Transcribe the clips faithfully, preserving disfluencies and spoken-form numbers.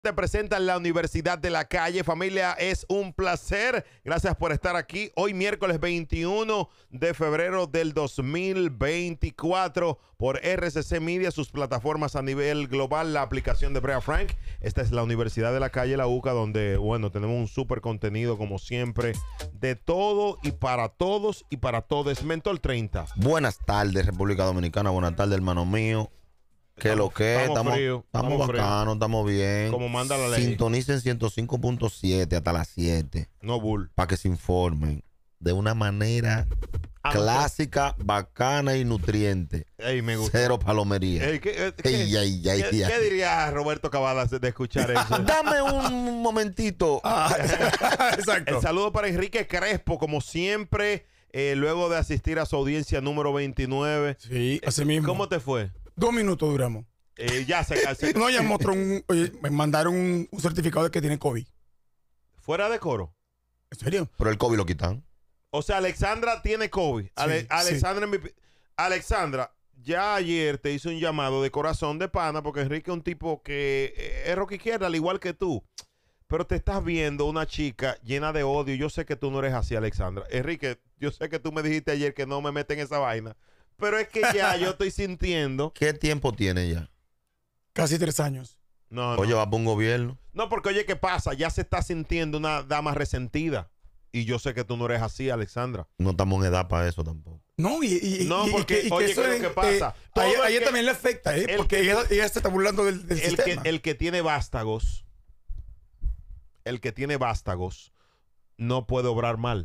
Te presentan la Universidad de la Calle. Familia, es un placer. Gracias por estar aquí. Hoy miércoles veintiuno de febrero del dos mil veinticuatro por R C C Media, sus plataformas a nivel global, la aplicación de Brea Frank. Esta es la Universidad de la Calle, la UCA, donde, bueno, tenemos un súper contenido como siempre, de todo y para todos y para todos. Mentor treinta. Buenas tardes, República Dominicana. Buenas tardes, hermano mío. ¿Qué lo que? Estamos, Estamos, frío, estamos, estamos bacanos, estamos bien. Como manda la ley. Sintonicen ciento cinco punto siete hasta las siete. No bull. Para que se informen de una manera ah, clásica, no. bacana y nutriente. Ey, me gusta. Cero palomería. Ey, ¿qué, qué, ey, ey, ey, ¿qué, ¿qué diría Roberto Cavadas de escuchar eso? Dame un momentito. Ah, exacto. El saludo para Enrique Crespo, como siempre, eh, luego de asistir a su audiencia número veintinueve. Sí, así mismo. ¿Cómo te fue? Dos minutos duramos. Eh, ya se cansó. No, ya mostró un, oye, me mandaron un, un certificado de que tiene COVID. ¿Fuera de coro? ¿En serio? Pero el COVID lo quitan. O sea, Alexandra tiene COVID. Sí, Ale Alexandra, sí. Alexandra, ya ayer te hice un llamado de corazón de pana, porque Enrique es un tipo que es rock izquierda, al igual que tú. Pero te estás viendo una chica llena de odio. Yo sé que tú no eres así, Alexandra. Enrique, yo sé que tú me dijiste ayer que no me meten en esa vaina. Pero es que ya yo estoy sintiendo. ¿Qué tiempo tiene ya? Casi tres años. No, no. Oye, va para un gobierno. No, porque oye, ¿qué pasa? Ya se está sintiendo una dama resentida. Y yo sé que tú no eres así, Alexandra. No estamos en edad para eso tampoco. No, y, y, no, y, porque, y, y oye, que eso ¿qué es lo que pasa? Eh, a ella, a ella que, también le afecta, ¿eh? Porque que, ella, ella se está burlando del, del el sistema. Que, el que tiene vástagos, el que tiene vástagos, no puede obrar mal.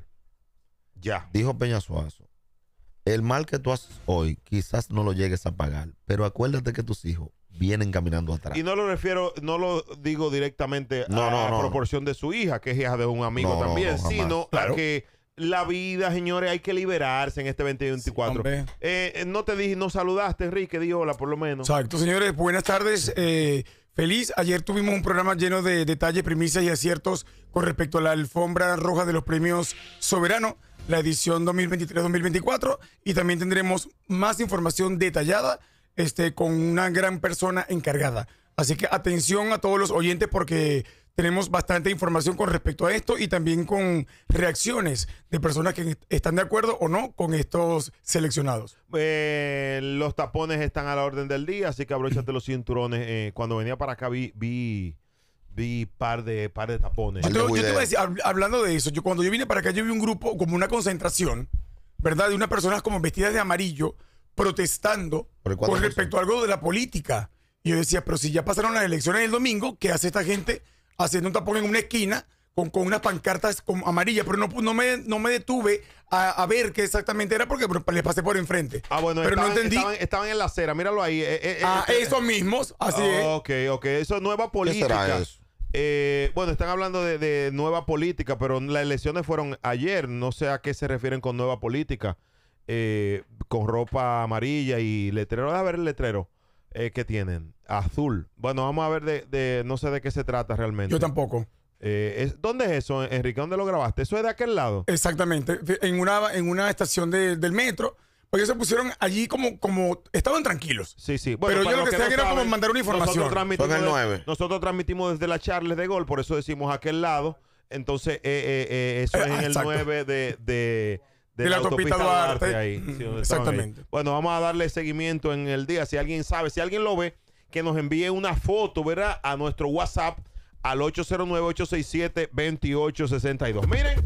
Ya. Dijo Peña Suazo, el mal que tú haces hoy quizás no lo llegues a pagar, pero acuérdate que tus hijos vienen caminando atrás. Y no lo refiero, no lo digo directamente no, a no, la no, proporción no. de su hija, que es hija de un amigo no, también, no, no, sino claro. a que la vida, señores, hay que liberarse en este veinte veinticuatro. Sí, eh, no te dije, no saludaste, Enrique, di hola por lo menos. Exacto, señores, buenas tardes. Eh, feliz. Ayer tuvimos un programa lleno de detalles, primicias y aciertos con respecto a la alfombra roja de los premios Soberano, la edición dos mil veintitrés dos mil veinticuatro, y también tendremos más información detallada este, con una gran persona encargada. Así que atención a todos los oyentes porque tenemos bastante información con respecto a esto y también con reacciones de personas que están de acuerdo o no con estos seleccionados. Eh, los tapones están a la orden del día, así que abróchate los cinturones. Eh, cuando venía para acá vi... vi Vi par de, par de tapones. Yo te, yo te voy a decir, hablando de eso, yo cuando yo vine para acá, yo vi un grupo, como una concentración, ¿verdad? De unas personas como vestidas de amarillo, protestando con respecto a algo de la política. Y yo decía, pero si ya pasaron las elecciones el domingo, ¿qué hace esta gente haciendo un tapón en una esquina con, con unas pancartas como amarillas? Pero no, no, me, no me detuve a, a ver qué exactamente era porque les pasé por enfrente. Ah, bueno, pero estaban, no entendí. Estaban, estaban en la acera, míralo ahí. Eh, eh, ah, eh, esos mismos, así oh, es. Ok, ok, eso es nueva política. ¿Qué será eso? Eh, bueno, están hablando de, de nueva política, pero las elecciones fueron ayer. No sé a qué se refieren con nueva política. Eh, con ropa amarilla y letrero. A ver el letrero eh, que tienen. Azul. Bueno, vamos a ver de, de... No sé de qué se trata realmente. Yo tampoco. Eh, es, ¿Dónde es eso, Enrique? ¿Dónde lo grabaste? ¿Eso es de aquel lado? Exactamente. En una, en una estación de, del metro. Porque se pusieron allí como, como estaban tranquilos. Sí, sí. Bueno, pero yo lo que, que no era saben, como mandar una información. Nosotros transmitimos, Son el nueve. De, nosotros transmitimos desde la Charles de Gol, por eso decimos aquel lado. Entonces, eh, eh, eh, eso eh, es en el nueve de, de, de, de la, la autopista, autopista Duarte. Duarte ahí, sí, exactamente. Ahí. Bueno, vamos a darle seguimiento en el día. Si alguien sabe, si alguien lo ve, que nos envíe una foto, ¿verdad? A nuestro WhatsApp al ocho cero nueve, ocho seis siete, dos ocho seis dos. Miren,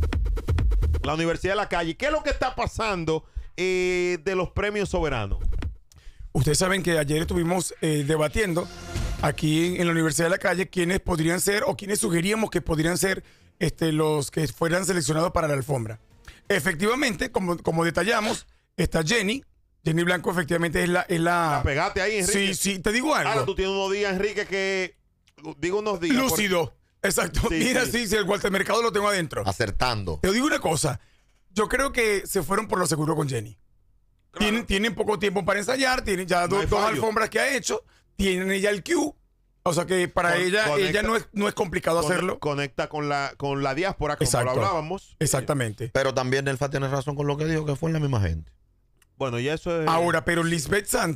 la Universidad de la Calle. ¿Qué es lo que está pasando eh, de los premios soberanos? Ustedes saben que ayer estuvimos eh, debatiendo aquí en, en la Universidad de la Calle quiénes podrían ser o quiénes sugeríamos que podrían ser este, los que fueran seleccionados para la alfombra. Efectivamente, como, como detallamos, está Jenny. Jenny Blanco efectivamente es la... Es la... la pegate ahí, Enrique. Sí, sí, te digo algo. Ahora tú tienes unos días, Enrique, que... Digo unos días. Lúcido. Por... Exacto. Sí, Mira, sí. sí, si el Walter Mercado lo tengo adentro. Acertando. Te digo una cosa. Yo creo que se fueron por lo seguro con Jenny. Claro. Tienen, tienen poco tiempo para ensayar, tienen ya no do, dos alfombras que ha hecho, tienen ella el Q. O sea que para con, ella, conecta, ella no es, no es complicado con, hacerlo. Conecta con la, con la diáspora, como Exacto. lo hablábamos. Exactamente. Pero también Elfa tiene razón con lo que dijo, que fue la misma gente. Bueno, ya eso es... Ahora, pero Lisbeth Santos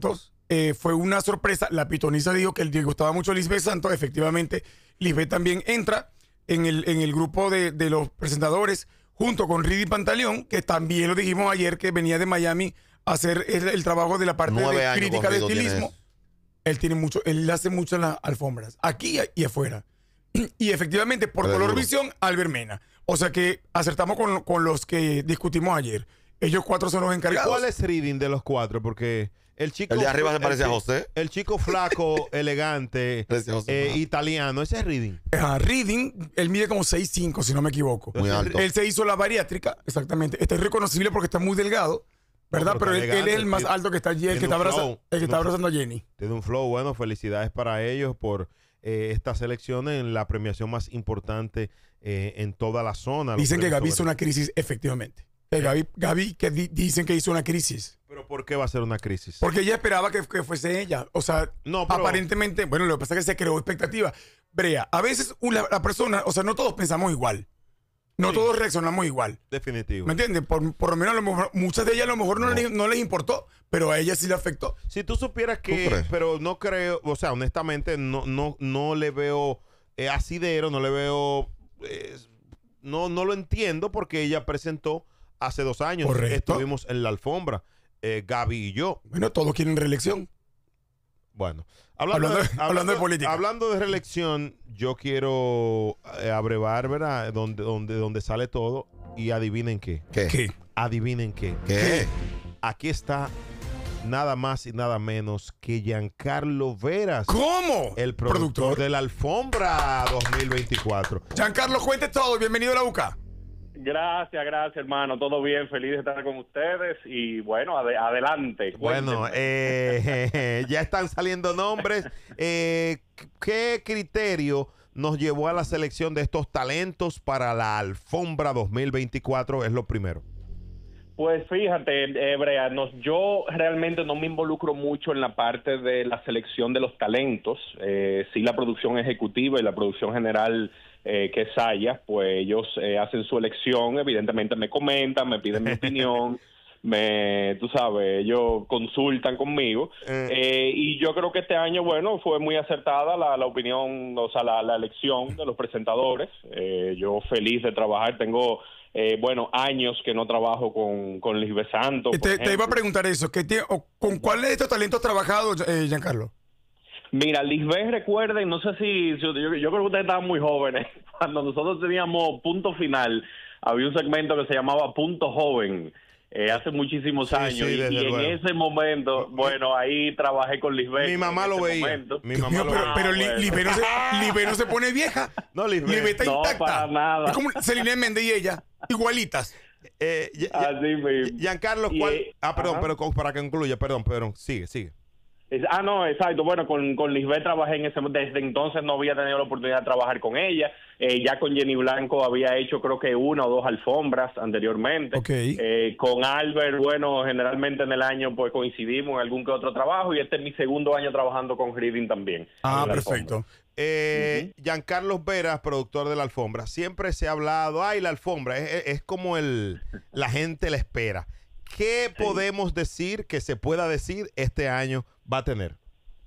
eh, fue una sorpresa. La pitonisa dijo que le gustaba mucho Lisbeth Santos. Efectivamente, Lisbeth también entra en el, en el grupo de, de los presentadores junto con Ridy Pantaleón, que también lo dijimos ayer, que venía de Miami a hacer el, el trabajo de la parte Nueve de años crítica de corrido tiene estilismo. eso. Él tiene mucho, él hace mucho en las alfombras, aquí y afuera. Y efectivamente, por Pero Color duro. Visión, Albert Mena. O sea que acertamos con, con los que discutimos ayer. Ellos cuatro son los ¿Y encargados. cuál es reading de los cuatro? Porque el chico... El de arriba se el parece a chi- José. El chico flaco, elegante, Parece a José eh, Mata. italiano, ese es reading. Ajá, Reading, él mide como seis cinco, si no me equivoco. Muy alto. Él se hizo la bariátrica, exactamente. Este es reconocible porque está muy delgado, ¿verdad? No, pero pero él, está él es el elegante, más tiene- alto que está allí, el tiene que está, un abraza- flow, el que tiene está un abrazando a Jenny. Tiene un flow bueno. Felicidades para ellos por eh, esta selección en la premiación más importante eh, en toda la zona. Los Dicen que premios Gaby hizo sobre- una crisis, efectivamente. Que Gaby, Gaby que di- dicen que hizo una crisis. ¿Pero por qué va a ser una crisis? Porque ella esperaba que, que fuese ella. O sea, No, pero- aparentemente, bueno, lo que pasa es que se creó expectativa. Brea, a veces una- la persona, o sea, no todos pensamos igual. No Sí. todos reaccionamos igual. Definitivo. ¿Me entiendes? Por, por lo menos a lo mejor, muchas de ellas a lo mejor no, No. Les, no les importó, pero a ella sí le afectó. Si tú supieras ¿Tú que, crees? pero no creo, o sea, honestamente no, no, no le veo eh, asidero, no le veo, eh, no, no lo entiendo porque ella presentó hace dos años. Correcto. Estuvimos en la alfombra, eh, Gaby y yo. Bueno, todos quieren reelección. Bueno, hablando, Hablando de, de- hablando de política. Hablando de reelección, yo quiero eh, abrevar, ¿verdad? Donde, donde, donde sale todo y adivinen qué. ¿Qué? ¿Qué? Adivinen qué. ¿Qué? Aquí está nada más y nada menos que Giancarlo Veras. ¿Cómo? El productor, de la Alfombra dos mil veinticuatro. Giancarlo, cuente todo. Bienvenido a la U C A. Gracias, gracias, hermano. Todo bien, feliz de estar con ustedes y bueno, ade- adelante. Bueno, Cuéntenme. eh, ya están saliendo nombres. Eh, ¿Qué criterio nos llevó a la selección de estos talentos para la Alfombra dos mil veinticuatro? Es lo primero. Pues fíjate, eh, Brea, nos, yo realmente no me involucro mucho en la parte de la selección de los talentos. Eh, sí, la producción ejecutiva y la producción general, eh, que es Saya, pues ellos eh, hacen su elección, evidentemente me comentan, me piden mi opinión, me, tú sabes, ellos consultan conmigo. Eh. Eh, y yo creo que este año, bueno, fue muy acertada la, la opinión, o sea, la, la elección de los presentadores. Eh, yo feliz de trabajar, tengo... Eh, bueno, años que no trabajo con, con Lisbeth Santos. por Te, te iba a ejemplo. preguntar eso. ¿qué tie- o ¿Con cuál de estos talentos has trabajado, eh, Giancarlo? Mira, Lisbeth, recuerden, no sé si, si- yo, yo creo que ustedes estaban muy jóvenes, cuando nosotros teníamos Punto Final, había un segmento que se llamaba Punto Joven, eh, hace muchísimos Sí, años, sí, y, desde y en luego. ese momento, bueno, ahí trabajé con Lisbeth. Mi mamá en lo ese veía. momento. Mi Dios mamá mío, lo pero, veía. pero Ah, Li- bueno. Lisbeth no se, Lisbeth no se pone vieja. No, Lisbeth. Lisbeth está No, intacta. para nada. Es como Celine Méndez y ella, igualitas. Eh, ya- ya- Así mismo. Giancarlo, Y, ¿cuál? eh, Ah, perdón, ajá. pero con- para que concluya, perdón, perdón. Sigue, sigue. Es- Ah, no, exacto. Bueno, con, con Lisbeth trabajé en ese desde entonces no había tenido la oportunidad de trabajar con ella. Eh, ya con Jenny Blanco había hecho creo que una o dos alfombras anteriormente. Ok. Eh, con Albert, bueno, generalmente en el año pues coincidimos en algún que otro trabajo y este es mi segundo año trabajando con Reading también. Ah, en la perfecto. alfombra. Eh, Giancarlo Veras, productor de la Alfombra. Siempre se ha hablado, ay, la Alfombra, es, es- es como el, la gente la espera. ¿Qué podemos decir que se pueda decir este año va a tener?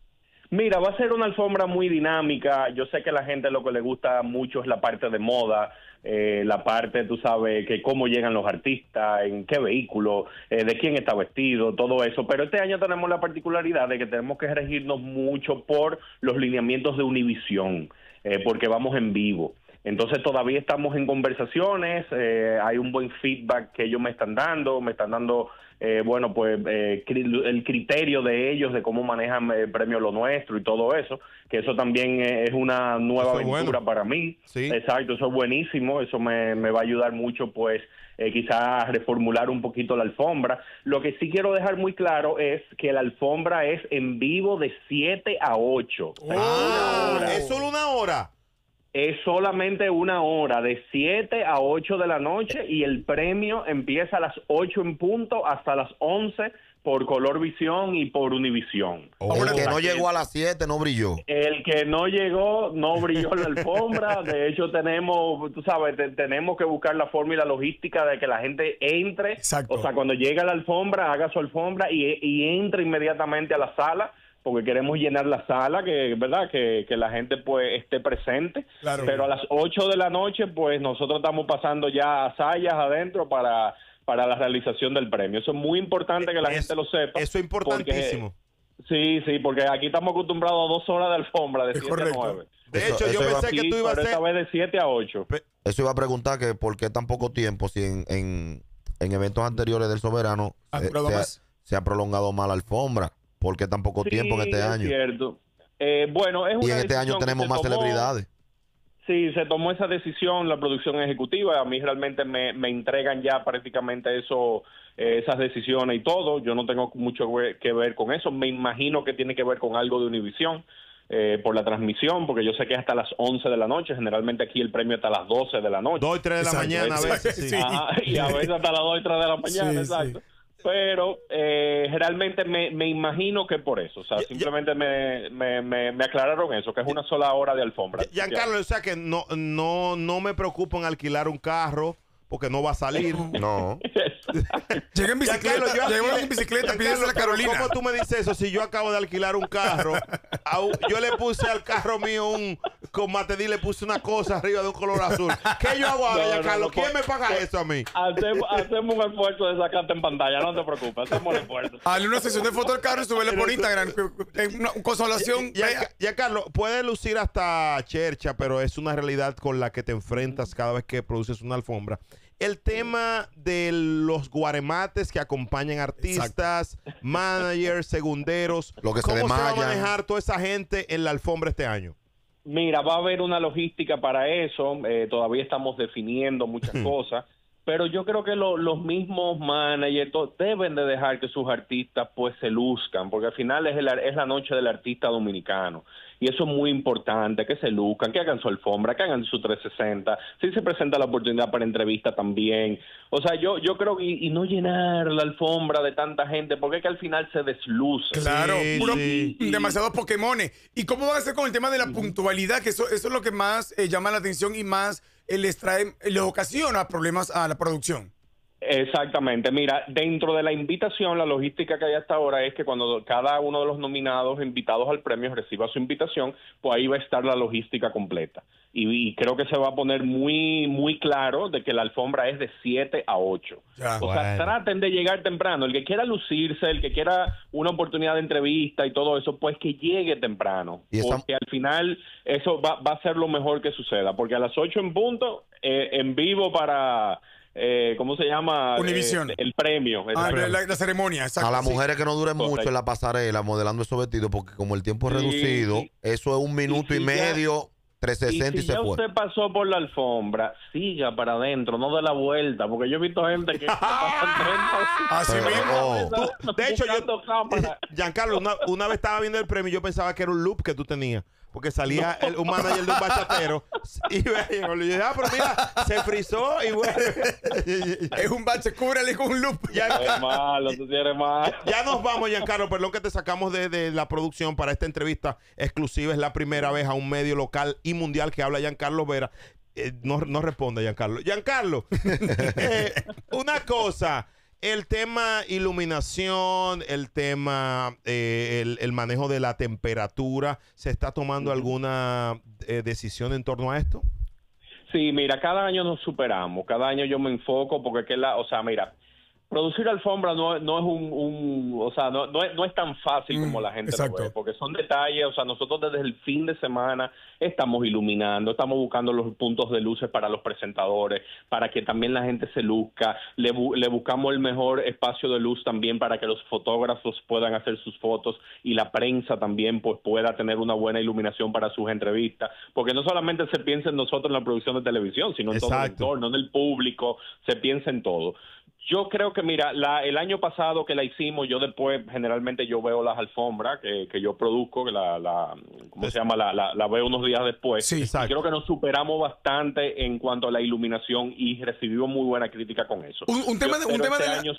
Mira, va a ser una alfombra muy dinámica. Yo sé que a la gente lo que le gusta mucho es la parte de moda, eh, la parte, tú sabes, que cómo llegan los artistas, en qué vehículo, eh, de quién está vestido, todo eso. Pero este año tenemos la particularidad de que tenemos que regirnos mucho por los lineamientos de Univisión, eh, porque vamos en vivo. Entonces todavía estamos en conversaciones, eh, hay un buen feedback que ellos me están dando, me están dando, eh, bueno, pues eh, cri- el criterio de ellos de cómo manejan el premio Lo Nuestro y todo eso, que eso también eh, es una nueva Eso es aventura bueno. para mí. Sí. Exacto, eso es buenísimo, eso me, me va a ayudar mucho, pues, eh, quizás a reformular un poquito la alfombra. Lo que sí quiero dejar muy claro es que la alfombra es en vivo de siete a ocho. Ah, Una hora. es solo una hora. Es solamente una hora, de siete a ocho de la noche, y el premio empieza a las ocho en punto hasta las once por Color Visión y por Univisión. Oh. El que no llegó a las siete no brilló. El que no llegó no brilló en la alfombra. De hecho, tenemos, tú sabes, te, tenemos que buscar la forma y la logística de que la gente entre. Exacto. O sea, cuando llega a la alfombra, haga su alfombra y, y entre inmediatamente a la sala, porque queremos llenar la sala, que verdad que, que la gente pues esté presente. Claro. Pero a las ocho de la noche, pues nosotros estamos pasando ya a sayas adentro para... para la realización del premio. Eso es muy importante que la Es- gente lo sepa. Eso es importantísimo. Porque, sí, sí, porque aquí estamos acostumbrados a dos horas de alfombra, de Es siete correcto. a nueve. De Eso- hecho, yo eso iba- pensé que Sí, tú ibas a pero esta hacer... vez de siete a ocho. Eso iba a preguntar que por qué tan poco tiempo si en, en, en eventos anteriores del Soberano ¿Ha eh, durado se, ha, más? se ha prolongado más la alfombra. ¿Por qué tan poco Sí, tiempo en este es año? cierto. Eh, bueno, es Y una en este año decisión que tenemos se más tomó- celebridades. Sí, se tomó esa decisión, la producción ejecutiva. A mí realmente me, me entregan ya prácticamente eso, eh, esas decisiones y todo. Yo no tengo mucho que- que ver con eso. Me imagino que tiene que ver con algo de Univisión eh, por la transmisión, porque yo sé que es hasta las once de la noche. Generalmente aquí el premio está a las doce de la noche. dos y tres de la Exacto, mañana a veces. exacto, Sí. sí. Ajá, y a veces hasta las dos y tres de la mañana, Sí, exacto. sí. Pero eh, realmente me, me imagino que por eso. O sea, Ya- ya- simplemente me, me, me, me aclararon eso, que es una sola hora de alfombra. Giancarlo, o sea que no, no, no me preocupo en alquilar un carro porque no va a salir. No. Llega en bicicleta, Giancarlo, yo llega alquilé- en bicicleta, Giancarlo, pídese la pero Carolina. ¿cómo tú me dices eso si yo acabo de alquilar un carro? A un- yo le puse al carro mío un, con Matedí le puse una cosa arriba de un color azul. ¿Qué yo hago ahora, No, no, Giancarlo? no, ¿Quién pues- me paga eso a mí? Hacemos, hacemos un esfuerzo de sacarte en pantalla, no te preocupes, hacemos el esfuerzo. Hazle una sesión de foto al carro y subirle por Instagram. En una consolación. Ya, vea. ya, Carlos, puede lucir hasta chercha, pero es una realidad con la que te enfrentas cada vez que produces una alfombra. El tema de los guaremates que acompañan artistas, managers, segunderos. Lo que se ¿Cómo se va a desmayan. manejar toda esa gente en la alfombra este año? Mira, va a haber una logística para eso, eh, todavía estamos definiendo muchas cosas, pero yo creo que lo- los mismos managers to- deben de dejar que sus artistas pues se luzcan, porque al final es, el ar- es la noche del artista dominicano, y eso es muy importante, que se luzcan, que hagan su alfombra, que hagan su trescientos sesenta, si se presenta la oportunidad para entrevista también, o sea, yo yo creo que, y, y no llenar la alfombra de tanta gente, porque es que al final se desluce. Claro, Sí, puro- sí. demasiados Pokémones. ¿Y cómo va a ser con el tema de la puntualidad? Que eso, eso es lo que más eh, llama la atención y más eh, les trae, eh, les ocasiona problemas a la producción. Exactamente. Mira, dentro de la invitación, la logística que hay hasta ahora es que cuando cada uno de los nominados invitados al premio reciba su invitación, pues ahí va a estar la logística completa. Y, y creo que se va a poner muy muy claro de que la alfombra es de siete a ocho. Ya. O sea, Bueno. traten de llegar temprano. El que quiera lucirse, el que quiera una oportunidad de entrevista y todo eso, pues que llegue temprano. Y esa- Porque al final eso va, va a ser lo mejor que suceda. Porque a las ocho en punto, eh, en vivo para... Eh, ¿cómo se llama? Univisión. Eh, el premio. el Ah, premio. la, la ceremonia, exacto. A las sí. mujeres que no duren Correcto. mucho en la pasarela modelando esos vestidos, porque como el tiempo es Sí, reducido, sí. eso es un minuto y, si ya- medio, trescientos sesenta y, Y si se ya fue. usted pasó por la alfombra, siga para adentro, no de la vuelta, porque yo he visto gente que pasan treinta Así Pero, mismo. oh. Tú- de hecho, yo, buscando cámara. Giancarlo, una, una vez estaba viendo el premio y yo pensaba que era un loop que tú tenías. Porque salía el, un manager de un bachatero y veía, y yo dije, ah, pero mira, se frizó y bueno. Es un bache, cúbrale con un loop. Ya, Es malo, tú sí eres malo. ya nos vamos, Giancarlo. Perdón que te sacamos de, de la producción para esta entrevista exclusiva. Es la primera vez a un medio local y mundial que habla Giancarlo Vera. Eh, no, no responde, Giancarlo. Giancarlo, eh, una cosa. El tema iluminación, el tema, eh, el, el manejo de la temperatura, ¿se está tomando alguna eh, decisión en torno a esto? Sí, mira, cada año nos superamos, cada año yo me enfoco porque que la, o sea, mira, producir alfombra no, no es un, un o sea, no, no, es, no es tan fácil como Mm, la gente exacto. lo ve, porque son detalles, o sea, nosotros desde el fin de semana estamos iluminando, estamos buscando los puntos de luces para los presentadores, para que también la gente se luzca, le, bu- le buscamos el mejor espacio de luz también para que los fotógrafos puedan hacer sus fotos y la prensa también pues pueda tener una buena iluminación para sus entrevistas, porque no solamente se piensa en nosotros en la producción de televisión, sino en todo el Exacto. entorno, en el público, se piensa en todo. Yo creo que, mira, la, el año pasado que la hicimos, yo después, generalmente yo veo las alfombras que, que yo produzco, que la, la ¿cómo se llama? La, la, la veo unos días después. Sí, Y exacto. creo que nos superamos bastante en cuanto a la iluminación y recibimos muy buena crítica con eso. Un, un tema, Yo de, un espero tema este de la- año su-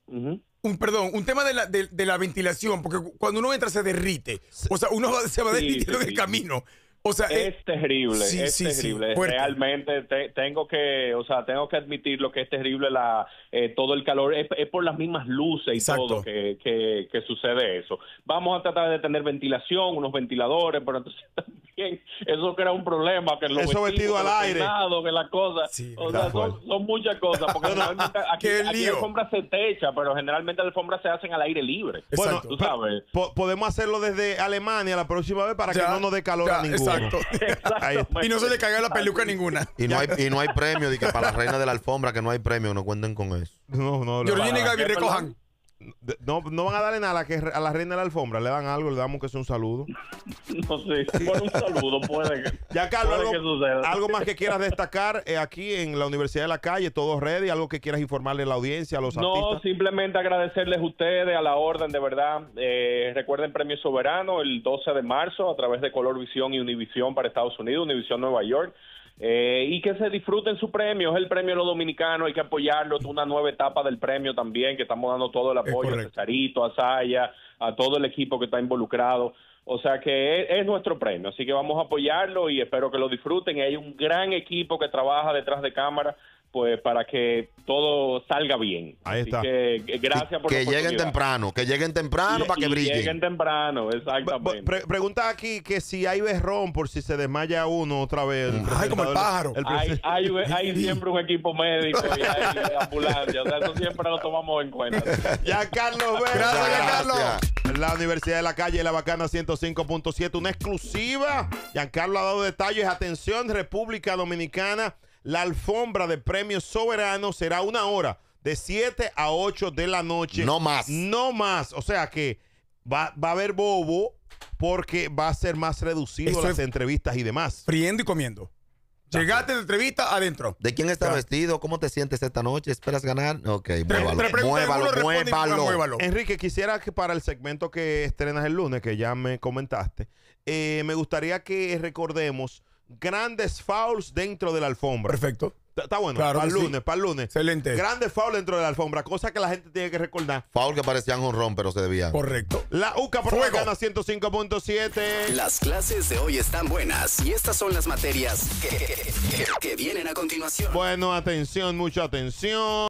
Ujú. Un, perdón, un tema de la, de, de la ventilación, porque cuando uno entra se derrite. O sea, uno va- se va Sí, derritiendo sí, en el sí. camino. O sea, eh, Es terrible, sí, es sí, sí, terrible. fuerte. Realmente te- tengo que, o sea, tengo que admitir lo que es terrible la eh, todo el calor. Es, es por las mismas luces y Exacto. todo que, que, que sucede eso. Vamos a tratar de tener ventilación, unos ventiladores, pero entonces también eso crea un problema que los Eso vestido vestidos, al los aire. peinados, que las cosas, Sí, o tal sea, son, cual. son muchas cosas. Porque generalmente aquí, Qué aquí lío. la alfombra se techa, pero generalmente las alfombras se hacen al aire libre. Bueno, Exacto. Tú sabes. po- podemos hacerlo desde Alemania la próxima vez para Ya, que no nos dé calor ya, a ninguno. exacto. Ahí está. Y no se le caiga la peluca ninguna. Y no hay, y no hay premio, de que para la reina de la alfombra, que no hay premio, no cuenten con eso. No, no, le Georgina y van a- Gaby, recojan. no, no van a darle nada a la, que, a la reina de la alfombra. Le dan algo, le damos que sea un saludo. No sé, bueno, un saludo puede que, Ya, Carlos, puede algo, que suceda. algo más que quieras destacar eh, aquí en la Universidad de la Calle, todo ready, algo que quieras informarle a la audiencia, a los No, artistas. simplemente agradecerles a ustedes, a la orden, de verdad. Eh, recuerden Premio Soberano el doce de marzo a través de Color Visión y Univisión para Estados Unidos, Univisión Nueva York. Eh, y que se disfruten su premio, es el premio de los dominicanos, hay que apoyarlo, es una nueva etapa del premio también, que estamos dando todo el apoyo a correcto. Cesarito, a Saya, a todo el equipo que está involucrado. O sea que es, es nuestro premio, así que vamos a apoyarlo y espero que lo disfruten. Y hay un gran equipo que trabaja detrás de cámara, pues para que todo salga bien. Ahí Así está. que eh, gracias por Que la lleguen oportunidad. temprano, que lleguen temprano Y- para que y brillen. Lleguen temprano, Pre- exactamente. pre- pregunta aquí que si hay berrón por si se desmaya uno otra vez. Ay, como el presentador- pájaro. el Hay, presen- hay, hay siempre un equipo médico y hay ambulancia, o sea, eso siempre lo tomamos en cuenta. Ya, Carlos Vega. Gracias, Giancarlo. Gracias. La Universidad de la Calle, La Bacana ciento cinco punto siete, una exclusiva. Giancarlo ha dado detalles. Atención, República Dominicana. La alfombra de Premios Soberano será una hora, de siete a ocho de la noche. No más. No más. O sea que va, va a haber bobo porque va a ser más reducido Eso las es- entrevistas y demás. Friendo y comiendo. Llegaste de entrevista adentro. ¿De quién está Ya. vestido? ¿Cómo te sientes esta noche? ¿Esperas ganar? Ok, Pre- muévalo. pre- pregunta, Muévalo, uno responde y muévalo. muévalo. Enrique, quisiera que para el segmento que estrenas el lunes, que ya me comentaste, eh, me gustaría que recordemos grandes fouls dentro de la alfombra. Perfecto. Está- Está bueno, Claro para el que sí. lunes, para el lunes. Excelente. Grandes fouls dentro de la alfombra, cosa que la gente tiene que recordar. Foul que parecían honrón, pero se debían. Correcto. La UCA por Fuego. Bacana ciento cinco punto siete. Las clases de hoy están buenas y estas son las materias que, que- que vienen a continuación. Bueno, atención, mucha atención.